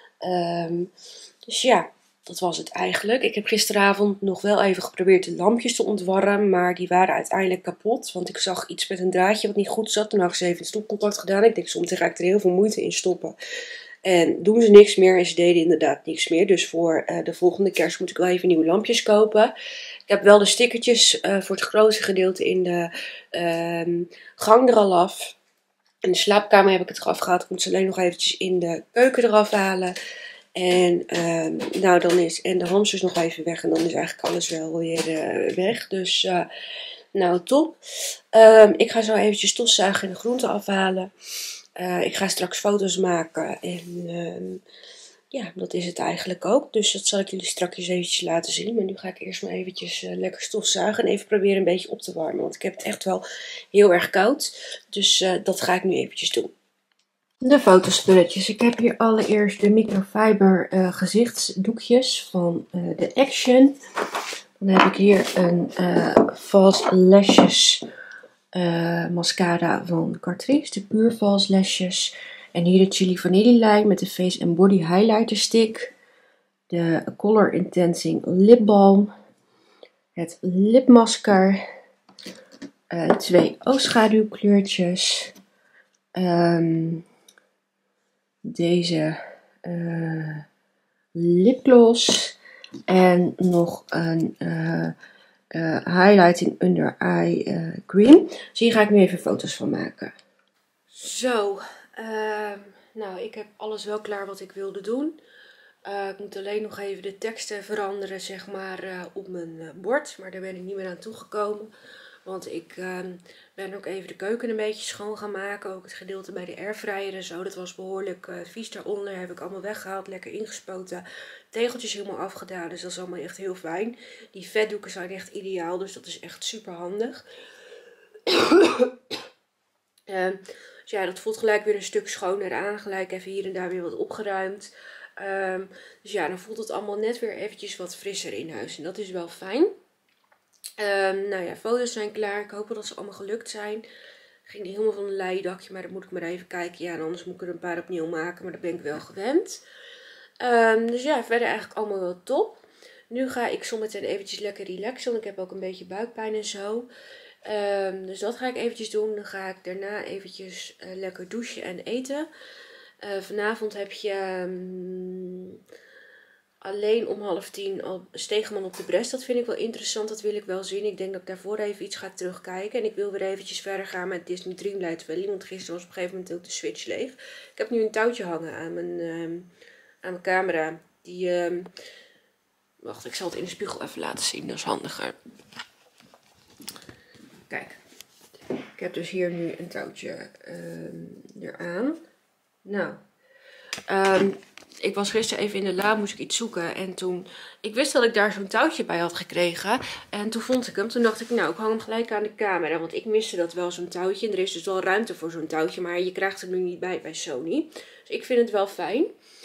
Dus ja, dat was het eigenlijk. Ik heb gisteravond nog wel even geprobeerd de lampjes te ontwarren. Maar die waren uiteindelijk kapot. Want ik zag iets met een draadje wat niet goed zat. Toen had ik ze even in stopcontact gedaan. Ik denk, soms ga ik er heel veel moeite in stoppen. En doen ze niks meer. En ze deden inderdaad niks meer. Dus voor de volgende kerst moet ik wel even nieuwe lampjes kopen. Ik heb wel de stickertjes voor het grootste gedeelte in de gang er al af. In de slaapkamer heb ik het eraf gehaald. Ik moet ze alleen nog eventjes in de keuken eraf halen. En, en de hamsters nog even weg. En dan is eigenlijk alles wel weer weg. Dus nou, top. Ik ga zo eventjes stofzuigen en de groenten afhalen. Ik ga straks foto's maken. En ja, dat is het eigenlijk ook. Dus dat zal ik jullie straks eventjes laten zien. Maar nu ga ik eerst maar eventjes lekker stofzuigen en even proberen een beetje op te warmen. Want ik heb het echt wel heel erg koud. Dus dat ga ik nu eventjes doen. De fotospulletjes. Ik heb hier allereerst de microfiber gezichtsdoekjes van de Action. Dan heb ik hier een False Lashes mascara van Catrice. De Pure False Lashes. En hier de Chili Vanille Line met de Face and Body Highlighter Stick. De Color Intensing Lip Balm. Het lipmasker. 2 oogschaduwkleurtjes. Deze lipgloss. En nog een highlighting under eye cream. Dus hier ga ik nu even foto's van maken. Zo, nou ik heb alles wel klaar wat ik wilde doen. Ik moet alleen nog even de teksten veranderen, zeg maar, op mijn bord. Maar daar ben ik niet meer aan toegekomen. Want ik ben ook even de keuken een beetje schoon gaan maken. Ook het gedeelte bij de airfryer en zo. Dat was behoorlijk vies daaronder. Heb ik allemaal weggehaald, lekker ingespoten. Tegeltjes helemaal afgedaan. Dus dat is allemaal echt heel fijn. Die vetdoeken zijn echt ideaal. Dus dat is echt super handig. Dus ja, dat voelt gelijk weer een stuk schoner aan. Gelijk even hier en daar weer wat opgeruimd. Dus ja, dan voelt het allemaal net weer eventjes wat frisser in huis. En dat is wel fijn. Nou ja, foto's zijn klaar. Ik hoop dat ze allemaal gelukt zijn. Ging die helemaal van een leien dakje, maar dan moet ik maar even kijken. Ja, en anders moet ik er een paar opnieuw maken, maar dat ben ik wel gewend. Dus ja, verder eigenlijk allemaal wel top. Nu ga ik zometeen eventjes lekker relaxen, want ik heb ook een beetje buikpijn en zo. Dus dat ga ik eventjes doen. Dan ga ik daarna eventjes lekker douchen en eten. Vanavond heb je alleen om 9:30 al Stegeman op de Brest. Dat vind ik wel interessant, dat wil ik wel zien. Ik denk dat ik daarvoor even iets ga terugkijken. En ik wil weer eventjes verder gaan met Disney Dreamlight Valley. Want gisteren was op een gegeven moment ook de Switch leeg. Ik heb nu een touwtje hangen aan mijn camera. Wacht, ik zal het in de spiegel even laten zien. Dat is handiger. Kijk. Ik heb dus hier nu een touwtje eraan. Nou. Ik was gisteren even in de la, moest ik iets zoeken. En toen, ik wist dat ik daar zo'n touwtje bij had gekregen. En toen vond ik hem. Toen dacht ik, nou, ik hang hem gelijk aan de camera. Want ik miste dat wel, zo'n touwtje. En er is dus wel ruimte voor zo'n touwtje. Maar je krijgt er nu niet bij Sony. Dus ik vind het wel fijn.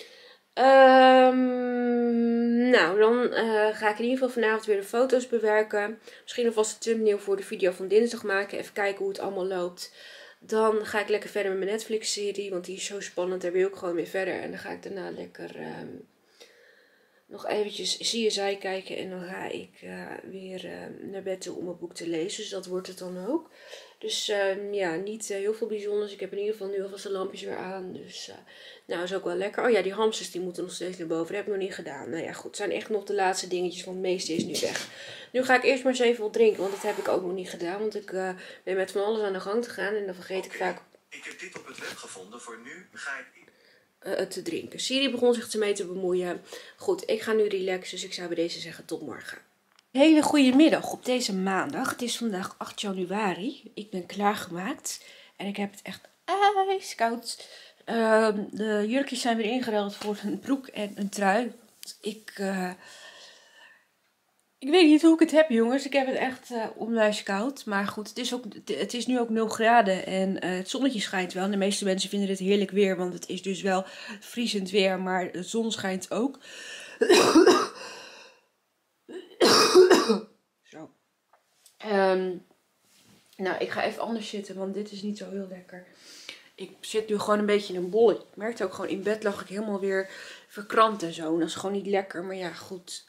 Nou, dan ga ik in ieder geval vanavond weer de foto's bewerken. Misschien alvast een thumbnail voor de video van dinsdag maken. Even kijken hoe het allemaal loopt. Dan ga ik lekker verder met mijn Netflix-serie. Want die is zo spannend. Daar wil ik gewoon mee verder. En dan ga ik daarna lekker nog eventjes CSI kijken. En dan ga ik weer naar bed toe om een boek te lezen. Dus dat wordt het dan ook. Dus ja, niet heel veel bijzonders. Ik heb in ieder geval nu alvast de lampjes weer aan. Dus nou, is ook wel lekker. Oh ja, die hamsters die moeten nog steeds naar boven. Dat heb ik nog niet gedaan. Nou ja, goed. Het zijn echt nog de laatste dingetjes. Want het meeste is nu weg. Nu ga ik eerst maar eens even wat drinken. Want dat heb ik ook nog niet gedaan. Want ik ben met van alles aan de gang te gaan. En dan vergeet ik vaak. Ik heb dit op het web gevonden. Voor nu ga ik te drinken. Siri begon zich ermee te bemoeien. Goed, ik ga nu relaxen. Dus ik zou bij deze zeggen tot morgen. Hele goede middag op deze maandag. Het is vandaag 8 januari. Ik ben klaargemaakt. En ik heb het echt ijskoud. De jurkjes zijn weer ingeruild voor een broek en een trui. Ik weet niet hoe ik het heb, jongens. Ik heb het echt onwijs koud. Maar goed, het is nu ook 0 graden. En het zonnetje schijnt wel. En de meeste mensen vinden het heerlijk weer. Want het is dus wel vriezend weer. Maar de zon schijnt ook. Zo. Nou, ik ga even anders zitten. Want dit is niet zo heel lekker. Ik zit nu gewoon een beetje in een bolletje. Ik merkte ook gewoon, in bed lag ik helemaal weer verkrampt en zo. En dat is gewoon niet lekker. Maar ja, goed.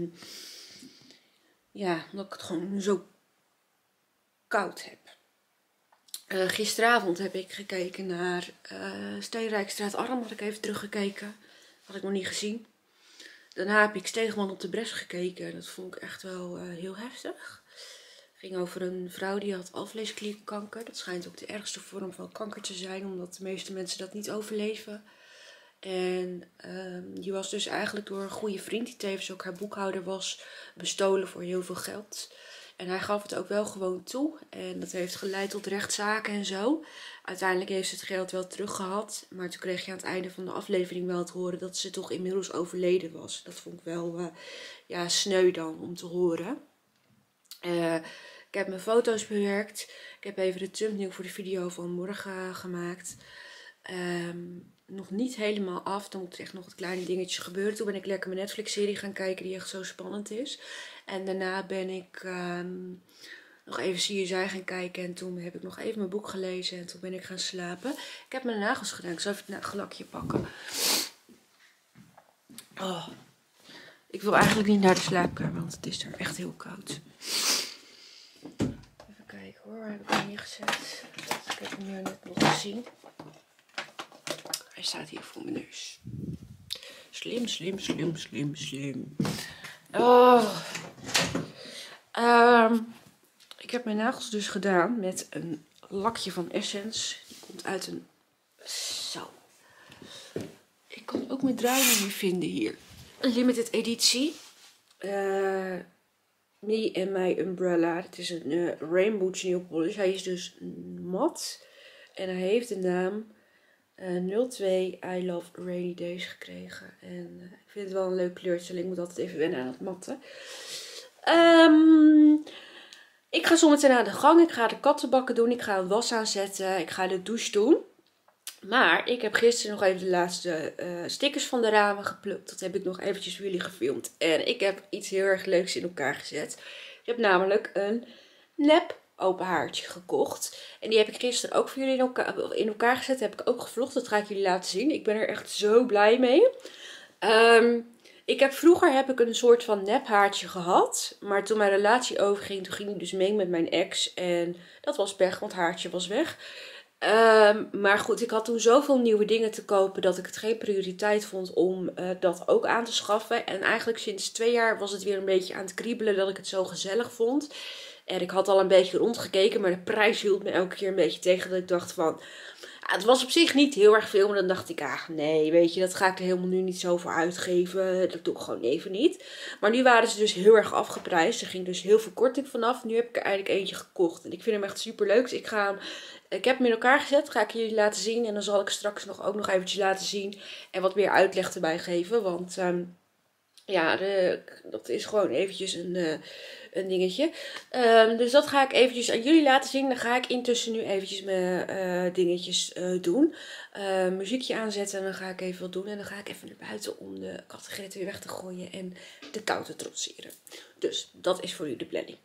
Ja, omdat ik het gewoon zo koud heb. Gisteravond heb ik gekeken naar Steenrijkstraat Arm. Had ik even teruggekeken. Had ik nog niet gezien. Daarna heb ik Stegeman op de Brest gekeken. Dat vond ik echt wel heel heftig. Het ging over een vrouw die had alvleesklierkanker. Dat schijnt ook de ergste vorm van kanker te zijn. Omdat de meeste mensen dat niet overleven. En die was dus eigenlijk door een goede vriend, die tevens ook haar boekhouder was, bestolen voor heel veel geld. En hij gaf het ook wel gewoon toe. En dat heeft geleid tot rechtszaken en zo. Uiteindelijk heeft ze het geld wel teruggehad. Maar toen kreeg je aan het einde van de aflevering wel te horen dat ze toch inmiddels overleden was. Dat vond ik wel sneu dan om te horen. Ik heb mijn foto's bewerkt. Ik heb even de thumbnail voor de video van morgen gemaakt. Nog niet helemaal af. Dan moet er echt nog wat kleine dingetjes gebeuren. Toen ben ik lekker mijn Netflix-serie gaan kijken die echt zo spannend is. En daarna ben ik nog even CSI gaan kijken. En toen heb ik nog even mijn boek gelezen. En toen ben ik gaan slapen. Ik heb mijn nagels gedaan. Ik zal even het nagelakje pakken. Oh. Ik wil eigenlijk niet naar de slaapkamer, want het is er echt heel koud. Even kijken hoor, waar heb ik hem neergezet? Ik heb hem nu net nog gezien. Hij staat hier voor mijn neus. Slim, slim, slim, slim, slim. Oh. Ik heb mijn nagels dus gedaan met een lakje van Essence. Die komt uit een... Zo. Ik kan ook mijn druiven niet vinden hier. Een limited editie. Me and My Umbrella. Het is een Rainbow Nail Polish. Hij is dus mat. En hij heeft de naam 02 I Love Rainy Days gekregen. En ik vind het wel een leuk kleurtje. Alleen ik moet altijd even wennen aan het matten. Ik ga zo meteen aan de gang. Ik ga de kattenbakken doen. Ik ga een was aanzetten. Ik ga de douche doen. Maar ik heb gisteren nog even de laatste stickers van de ramen geplukt. Dat heb ik nog eventjes voor jullie gefilmd. En ik heb iets heel erg leuks in elkaar gezet. Ik heb namelijk een nep open haartje gekocht. En die heb ik gisteren ook voor jullie in elkaar gezet. Dat heb ik ook gevlogd. Dat ga ik jullie laten zien. Ik ben er echt zo blij mee. Vroeger heb ik een soort van nep haartje gehad. Maar toen mijn relatie overging, toen ging ik dus mee met mijn ex. En dat was pech, want het haartje was weg. Maar goed, ik had toen zoveel nieuwe dingen te kopen dat ik het geen prioriteit vond om dat ook aan te schaffen. En eigenlijk sinds 2 jaar was het weer een beetje aan het kriebelen dat ik het zo gezellig vond. En ik had al een beetje rondgekeken, maar de prijs hield me elke keer een beetje tegen. Dat ik dacht van, het was op zich niet heel erg veel. Maar dan dacht ik, nee, weet je, dat ga ik er helemaal nu niet zo voor uitgeven. Dat doe ik gewoon even niet. Maar nu waren ze dus heel erg afgeprijsd. Er ging dus heel veel korting vanaf. Nu heb ik er eigenlijk eentje gekocht. En ik vind hem echt super leuk. Dus ik heb hem in elkaar gezet. Ga ik jullie laten zien. En dan zal ik straks ook nog eventjes laten zien. En wat meer uitleg erbij geven. Want dat is gewoon eventjes een dingetje. Dus dat ga ik eventjes aan jullie laten zien. Dan ga ik intussen nu eventjes mijn dingetjes doen. Muziekje aanzetten en dan ga ik even wat doen. En dan ga ik even naar buiten om de kattengreten weer weg te gooien en de kou te trotseren. Dus dat is voor jullie de planning.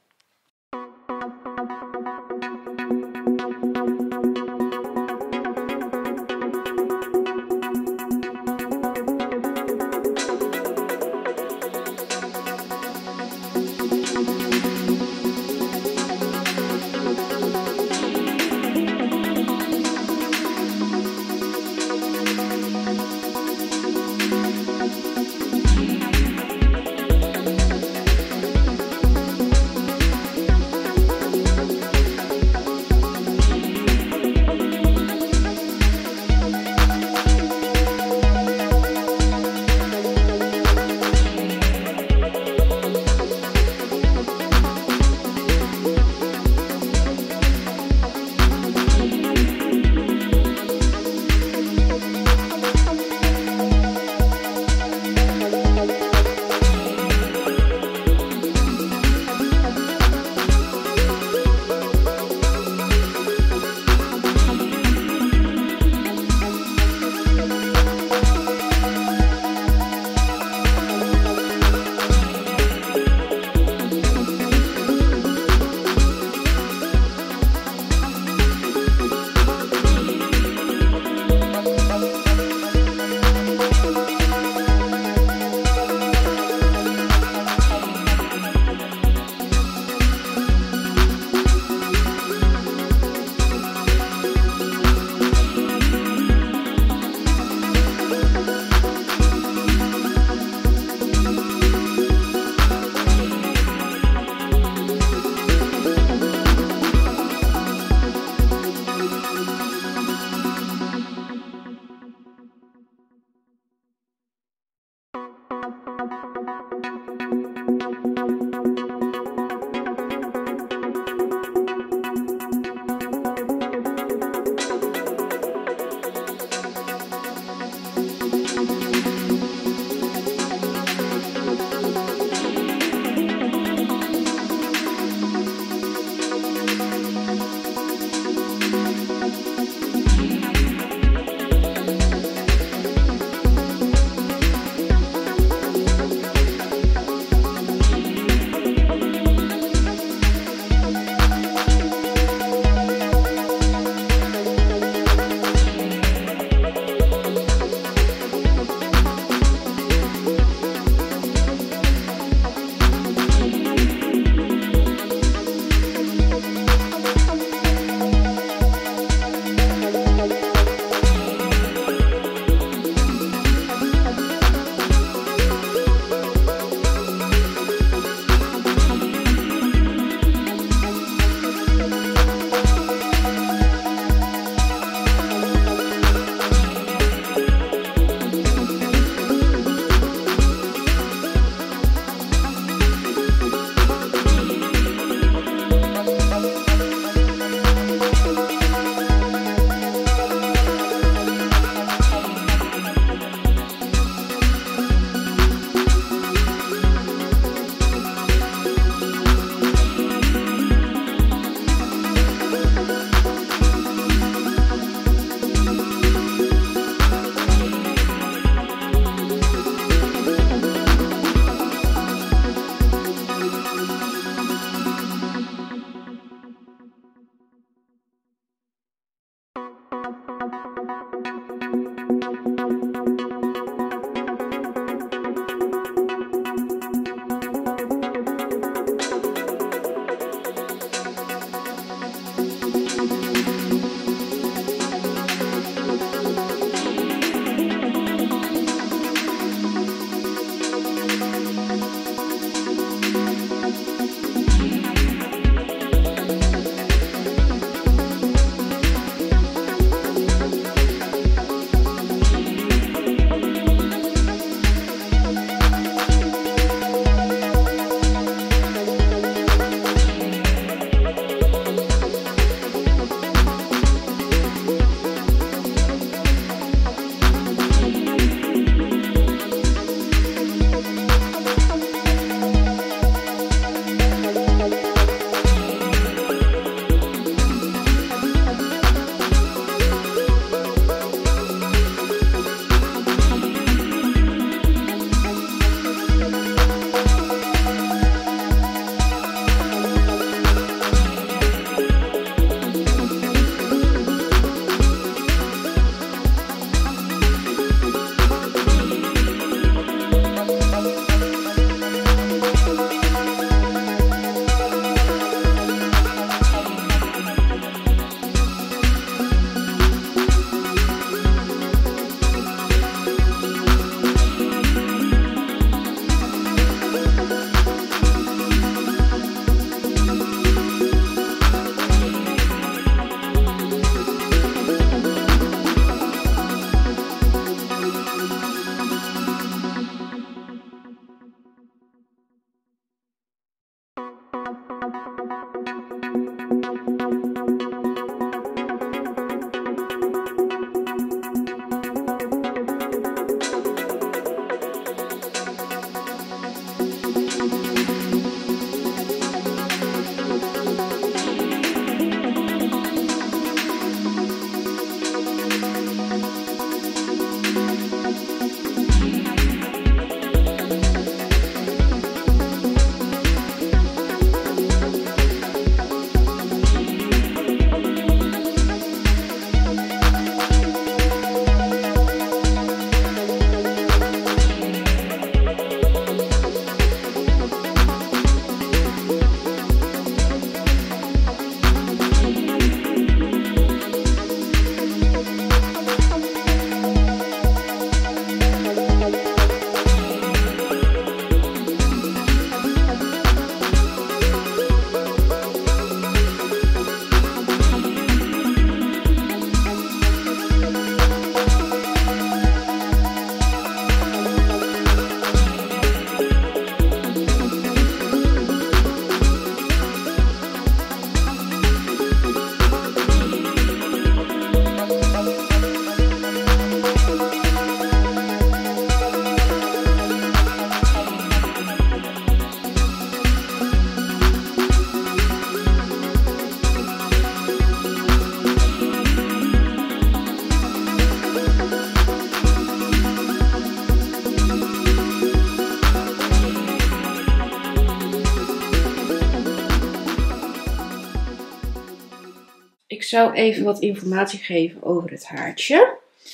Ik zou even wat informatie geven over het haartje.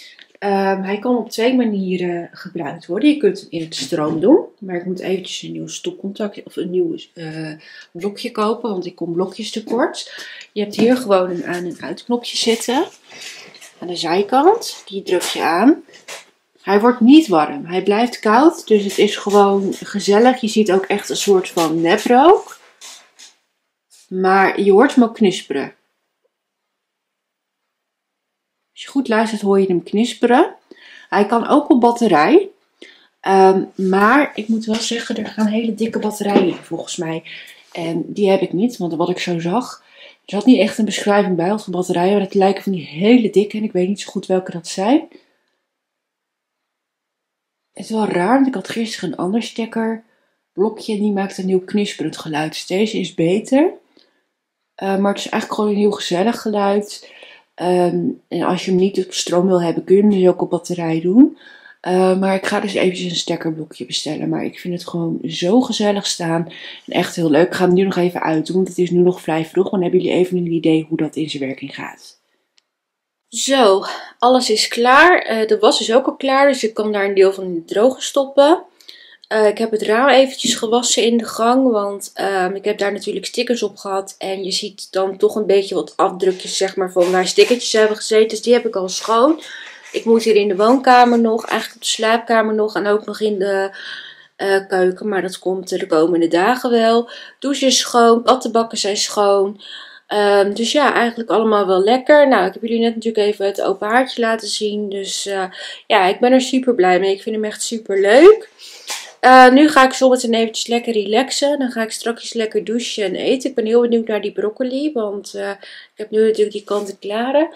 Hij kan op 2 manieren gebruikt worden. Je kunt hem in het stroom doen. Maar ik moet eventjes een nieuw stopcontact of een nieuw blokje kopen. Want ik kom blokjes tekort. Je hebt hier gewoon een aan- en uitknopje zitten. Aan de zijkant. Die druk je aan. Hij wordt niet warm. Hij blijft koud. Dus het is gewoon gezellig. Je ziet ook echt een soort van neprook. Maar je hoort hem ook knisperen. Als je goed luistert hoor je hem knisperen. Hij kan ook op batterij. Maar ik moet wel zeggen, er gaan hele dikke batterijen in volgens mij. En die heb ik niet, want wat ik zo zag. Er zat niet echt een beschrijving bij van batterijen. Maar het lijken van die hele dikke en ik weet niet zo goed welke dat zijn. Het is wel raar, want ik had gisteren een ander stekkerblokje. En die maakt een heel knisperend geluid. Dus deze is beter. Maar het is eigenlijk gewoon een heel gezellig geluid. En als je hem niet op stroom wil hebben, kun je hem dus ook op batterij doen. Maar ik ga dus eventjes een stekkerblokje bestellen. Maar ik vind het gewoon zo gezellig staan. En echt heel leuk. Ik ga hem nu nog even uitdoen, want het is nu nog vrij vroeg. Maar dan hebben jullie even een idee hoe dat in zijn werking gaat. Zo, alles is klaar. De was is ook al klaar, dus ik kan daar een deel van in de droger stoppen. Ik heb het raam eventjes gewassen in de gang, want ik heb daar natuurlijk stickers op gehad. En je ziet dan toch een beetje wat afdrukjes, zeg maar, van waar stickertjes hebben gezeten. Dus die heb ik al schoon. Ik moet hier in de woonkamer nog, eigenlijk op de slaapkamer nog en ook nog in de keuken. Maar dat komt de komende dagen wel. Douche is schoon, kattenbakken zijn schoon. Dus ja, eigenlijk allemaal wel lekker. Nou, ik heb jullie net natuurlijk even het open haartje laten zien. Dus ja, ik ben er super blij mee. Ik vind hem echt super leuk. Nu ga ik zometeen eventjes lekker relaxen. Dan ga ik straks lekker douchen en eten. Ik ben heel benieuwd naar die broccoli. Want ik heb nu natuurlijk die kant-en-klare.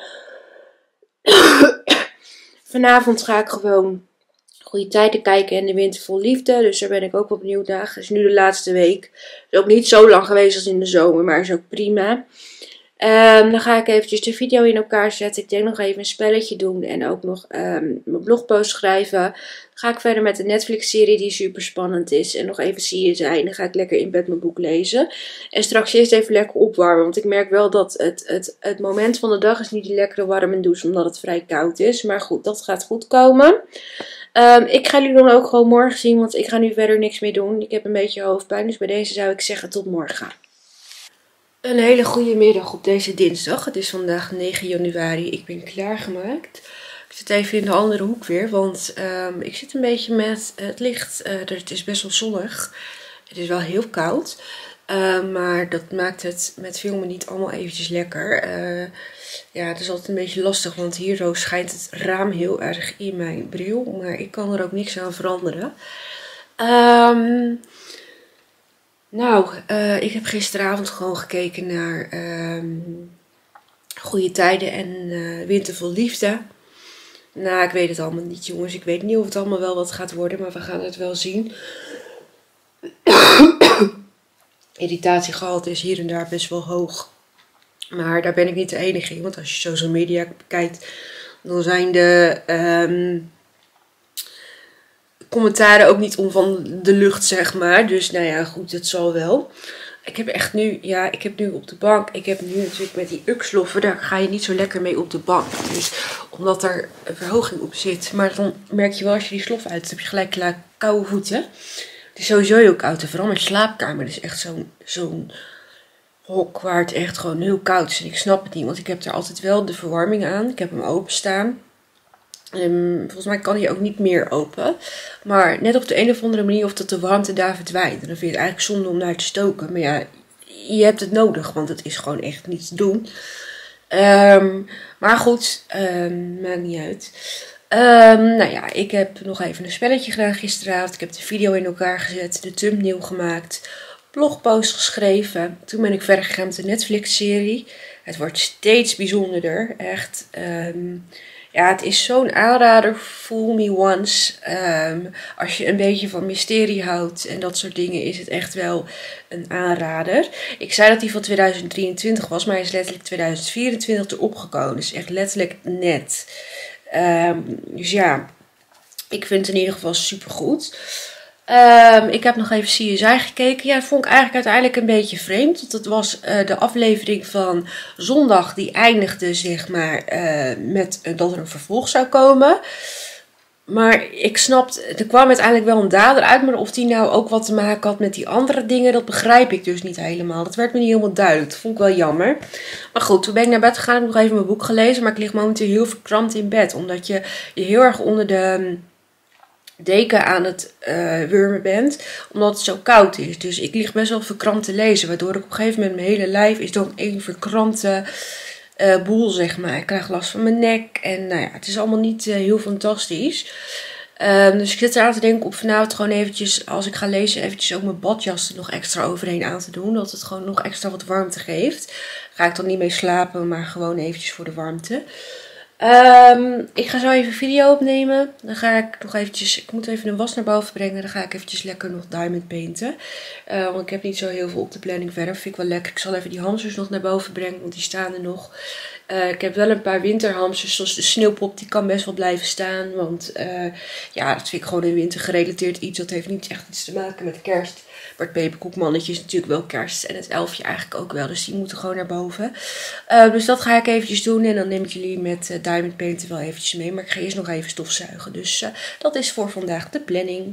Vanavond ga ik gewoon Goede Tijden kijken en De Winter Vol Liefde. Dus daar ben ik ook wel benieuwd naar. Het is nu de laatste week. Het is ook niet zo lang geweest als in de zomer. Maar is ook prima. Dan ga ik eventjes de video in elkaar zetten. Ik denk nog even een spelletje doen. En ook nog mijn blogpost schrijven. Dan ga ik verder met de Netflix-serie die super spannend is. En nog even CSI. Dan ga ik lekker in bed mijn boek lezen. En straks eerst even lekker opwarmen. Want ik merk wel dat het moment van de dag is niet die lekkere warme douche. Omdat het vrij koud is. Maar goed, dat gaat goed komen. Ik ga jullie dan ook gewoon morgen zien. Want ik ga nu verder niks meer doen. Ik heb een beetje hoofdpijn. Dus bij deze zou ik zeggen tot morgen. Een hele goede middag op deze dinsdag. Het is vandaag 9 januari. Ik ben klaargemaakt. Ik zit even in de andere hoek weer. Want ik zit een beetje met het licht. Het is best wel zonnig. Het is wel heel koud. Maar dat maakt het met filmen niet allemaal eventjes lekker. Ja, het is altijd een beetje lastig. Want hier zo schijnt het raam heel erg in mijn bril. Maar ik kan er ook niks aan veranderen. Nou, ik heb gisteravond gewoon gekeken naar Goede Tijden en Winter vol Liefde. Nou, ik weet het allemaal niet, jongens. Ik weet niet of het allemaal wel wat gaat worden, maar we gaan het wel zien. Irritatiegehalte is hier en daar best wel hoog. Maar daar ben ik niet de enige in. Want als je social media kijkt, dan zijn de commentaren ook niet om van de lucht, zeg maar. Dus nou ja, goed, dat zal wel. Ik heb nu op de bank, ik heb nu natuurlijk met die uksloffen, daar ga je niet zo lekker mee op de bank. Dus omdat er een verhoging op zit. Maar dan merk je wel als je die sloffen uit, dan heb je gelijk koude voeten. Het is sowieso heel koud. En vooral mijn slaapkamer. Het is echt zo'n hok waar het echt gewoon heel koud is. En ik snap het niet, want ik heb er altijd wel de verwarming aan. Ik heb hem openstaan. Volgens mij kan hij ook niet meer open. Maar net op de een of andere manier of dat de warmte daar verdwijnt. En dan vind je het eigenlijk zonde om naar te stoken. Maar ja, je hebt het nodig, want het is gewoon echt niet te doen. Maar goed, maakt niet uit. Nou ja, ik heb nog even een spelletje gedaan gisteravond. Ik heb de video in elkaar gezet, de thumbnail gemaakt, blogpost geschreven. Toen ben ik verder gegaan met de Netflix-serie. Het wordt steeds bijzonderder, echt. Ja, het is zo'n aanrader. Fool Me Once. Als je een beetje van mysterie houdt en dat soort dingen, is het echt wel een aanrader. Ik zei dat die van 2023 was, maar hij is letterlijk 2024 erop gekomen. Dus echt letterlijk net. Dus ja, ik vind het in ieder geval supergoed. Ik heb nog even CSI gekeken. Ja, dat vond ik eigenlijk uiteindelijk een beetje vreemd. Want het was de aflevering van zondag. Die eindigde zeg maar met dat er een vervolg zou komen. Maar ik snapte, er kwam uiteindelijk wel een dader uit. Maar of die nou ook wat te maken had met die andere dingen, dat begrijp ik dus niet helemaal. Dat werd me niet helemaal duidelijk. Dat vond ik wel jammer. Maar goed, toen ben ik naar bed gegaan. Ik heb nog even mijn boek gelezen. Maar ik lig momenteel heel verkrampt in bed. Omdat je heel erg onder de deken aan het wurmen bent, omdat het zo koud is. Dus ik lig best wel verkrampt te lezen, waardoor ik op een gegeven moment mijn hele lijf is dan één verkrampte boel, zeg maar. Ik krijg last van mijn nek en nou ja, het is allemaal niet heel fantastisch. Dus ik zit eraan te denken om vanavond gewoon eventjes, als ik ga lezen, eventjes ook mijn badjas er nog extra overheen aan te doen, dat het gewoon nog extra wat warmte geeft. Ga ik dan niet mee slapen, maar gewoon eventjes voor de warmte. Ik ga zo even een video opnemen. Dan ga ik nog eventjes, ik moet even een was naar boven brengen. Dan ga ik eventjes lekker nog diamond painten. Want ik heb niet zo heel veel op de planning verder. Vind ik wel lekker. Ik zal even die hamsters nog naar boven brengen, want die staan er nog. Ik heb wel een paar winterhamsters, zoals de sneeuwpop. Die kan best wel blijven staan. Want ja, dat vind ik gewoon een wintergerelateerd iets. Dat heeft niet echt iets te maken met kerst. Maar het peperkoekmannetje is natuurlijk wel kerst. En het elfje eigenlijk ook wel. Dus die moeten gewoon naar boven. Dus dat ga ik eventjes doen. En dan neem ik jullie met diamond painten wel eventjes mee. Maar ik ga eerst nog even stofzuigen. Dus dat is voor vandaag de planning.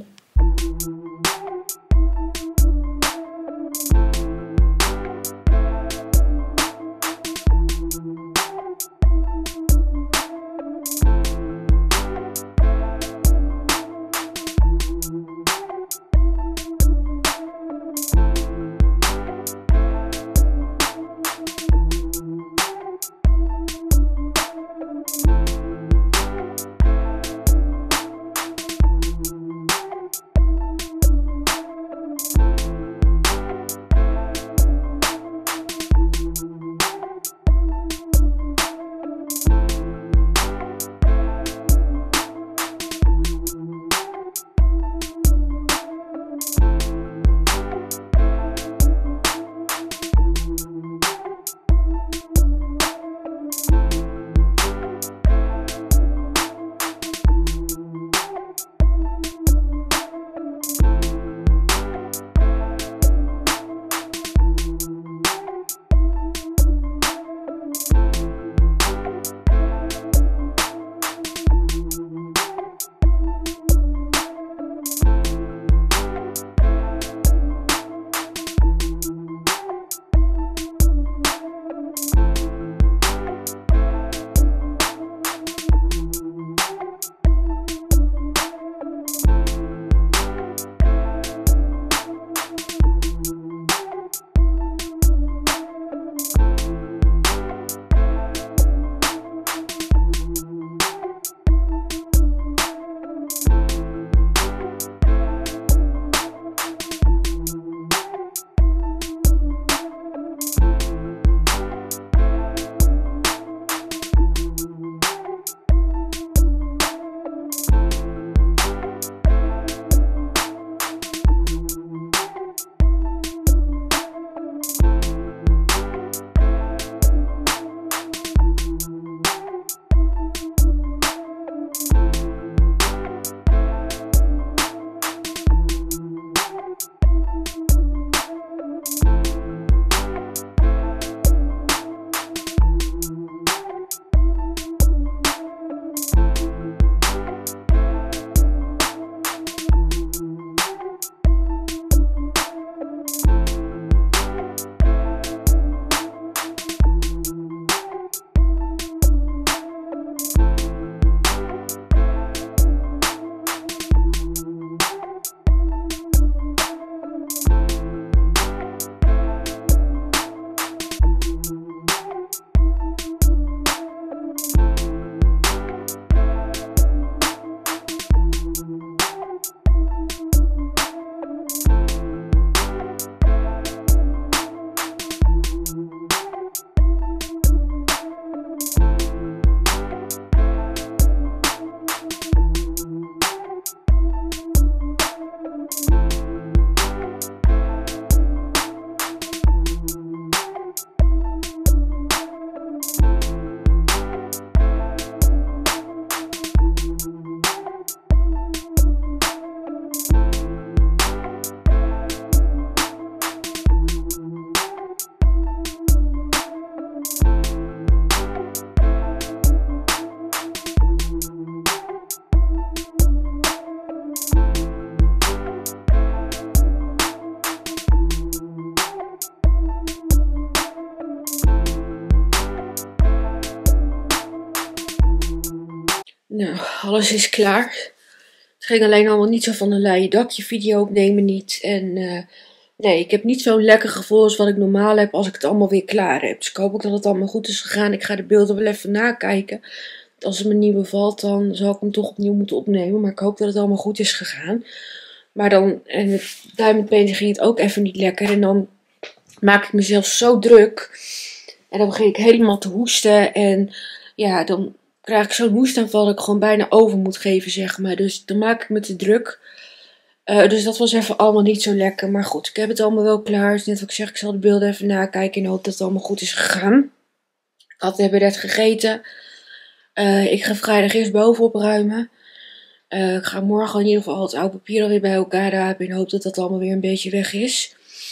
Nou, alles is klaar. Het ging alleen allemaal niet zo van een leien dakje video opnemen niet. En nee, ik heb niet zo'n lekker gevoel als wat ik normaal heb als ik het allemaal weer klaar heb. Dus ik hoop ook dat het allemaal goed is gegaan. Ik ga de beelden wel even nakijken. Als het me niet bevalt, dan zal ik hem toch opnieuw moeten opnemen. Maar ik hoop dat het allemaal goed is gegaan. Maar dan, en met Diamond Painting ging het ook even niet lekker. En dan maak ik mezelf zo druk. En dan begin ik helemaal te hoesten. En ja, dan krijg ik zo'n hoestaanval dat ik gewoon bijna over moet geven, zeg maar. Dus dan maak ik me te druk. Dus dat was even allemaal niet zo lekker. Maar goed, ik heb het allemaal wel klaar. Dus net wat ik zeg, ik zal de beelden even nakijken. En hoop dat het allemaal goed is gegaan. We hebben net gegeten. Ik ga vrijdag eerst boven opruimen. Ik ga morgen in ieder geval het oude papier alweer bij elkaar rapen. En hoop dat dat allemaal weer een beetje weg is.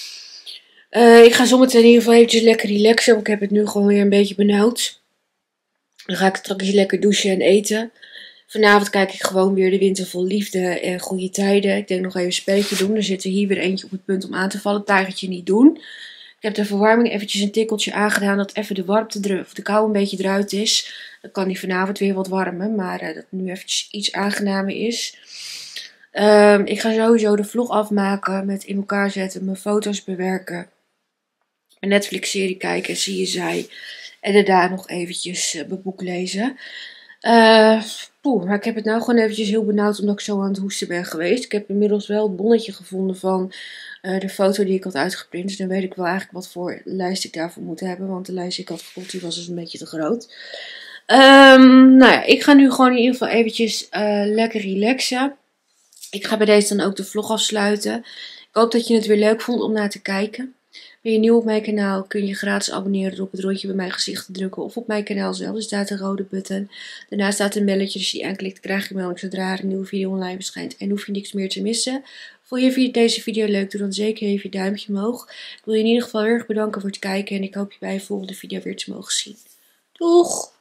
Ik ga zometeen in ieder geval eventjes lekker relaxen. Want ik heb het nu gewoon weer een beetje benauwd. Dan ga ik straks lekker douchen en eten. Vanavond kijk ik gewoon weer De Winter Vol Liefde en Goede Tijden. Ik denk nog even een spelletje doen. Er zit er hier weer eentje op het punt om aan te vallen. Tijgertje niet doen. Ik heb de verwarming eventjes een tikkeltje aangedaan. Dat even de warmte of de kou een beetje eruit is. Dan kan die vanavond weer wat warmen. Maar dat het nu eventjes iets aangenamer is. Ik ga sowieso de vlog afmaken. Met in elkaar zetten. Mijn foto's bewerken. Een Netflix serie kijken. Zie je zij. En daarna nog eventjes mijn boek lezen. Maar ik heb het nou gewoon eventjes heel benauwd omdat ik zo aan het hoesten ben geweest. Ik heb inmiddels wel het bonnetje gevonden van de foto die ik had uitgeprint. Dus dan weet ik wel eigenlijk wat voor lijst ik daarvoor moet hebben. Want de lijst die ik had gevoeld, die was dus een beetje te groot. Nou ja, ik ga nu gewoon in ieder geval eventjes lekker relaxen. Ik ga bij deze dan ook de vlog afsluiten. Ik hoop dat je het weer leuk vond om naar te kijken. Ben je nieuw op mijn kanaal, kun je gratis abonneren door op het rondje bij mijn gezicht te drukken of op mijn kanaal zelf. Er staat een rode button. Daarnaast staat een belletje, dus die aanklikt, krijg je melding zodra er een nieuwe video online verschijnt. En hoef je niks meer te missen. Vond je deze video leuk, doe dan zeker even je duimpje omhoog. Ik wil je in ieder geval heel erg bedanken voor het kijken en ik hoop je bij de volgende video weer te mogen zien. Doeg!